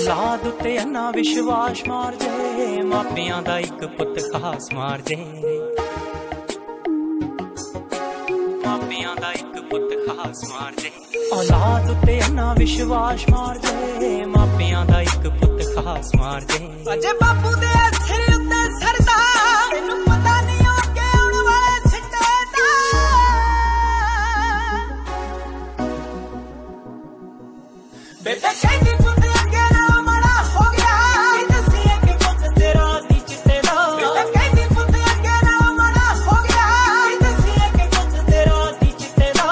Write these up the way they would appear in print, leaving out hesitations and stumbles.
औलाद उत्ते अन्ना विश्वास मार जे, मापियां दा इक पुत खास मार जे, मापियां दा इक पुत खास मार जे। औलाद उत्ते अन्ना विश्वास मार जे, मापियां दा इक पुत खास मार जे। अजे बापू दे सिर उत्ते सरदा, मैनू पता नहीं अगे आउण वाले सिट्टे दा। बेटा कहंदी पुत अगे ना माड़ा हो गया, दसिए कि पुत तेरा दी चिट्टे दा। बेटा कहंदी पुत अगे ना माड़ा हो गया, दसिए कि पुत तेरा दी चिट्टे दा।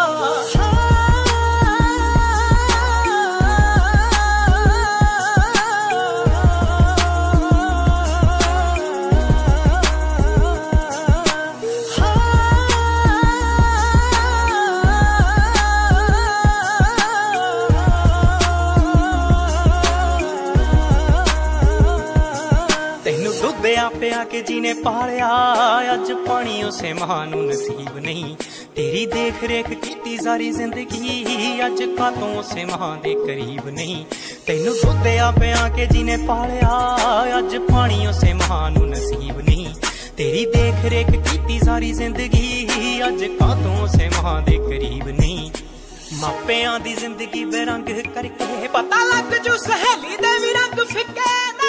तेनू दुद्धिया पिया के जिने पालिया, अज पानी उसे मां नू नसीब नहीं। तेरी देख रेख कीती सारी जिंदगी, अज कातों उसे मां दे करीब नहीं। तेनू दुद्धिया पिया के जिने पालिया, अज पानी उसे मां नू नसीब नहीं। तेरी देख रेख कीती सारी जिंदगी, अज कातों उसे मां दे करीब नहीं। मापियां दी जिंदगी बेरंग करके पता लग जू सहेली दे भी रंग फिक्के ने।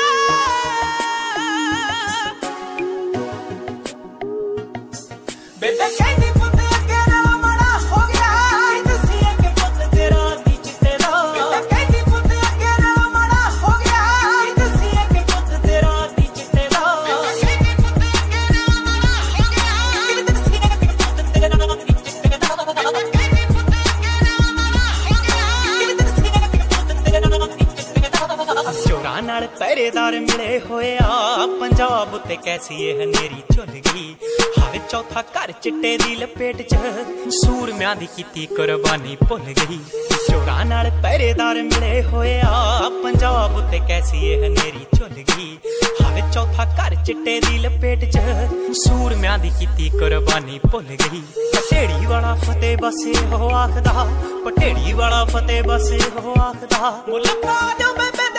बेटा कहंदी पुत अगे ना माड़ा हो गया, दसिए कि पुत तेरा दी चिट्टे दा। बेटा कहंदी पुत अगे ना माड़ा हो गया, दसिए कि पुत तेरा दी चिट्टे दा। बेटा कहंदी पुत अगे ना माड़ा हो गया, दसिए कि पुत तेरा दी चिट्टे दा। बेटा कहंदी पुत अगे ना माड़ा हो गया, दसिए कि पुत तेरा दी चिट्टे दा। चोरां नाल पहरेदार मिले होए आ, पंजाब उत्ते कैसी ए हनेरी झुल गई। हर चौथा घर चिट्टे दी लपेट च, सूरमियां दी कीती कुर्बानी भुल गई। चोरां नाल पहरेदार मिले होए आ, पंजाब उत्ते कैसी ए हनेरी झुल गई। हर चौथा घर चिट्टे दी लपेट च, सूरमियां दी कीती कुर्बानी भुल गई। पटेड़ी वाला फतेह बसे हो आखदा, पटेड़ी वाला फतेह बसे हो आखदा। मुल्ला जो बेबे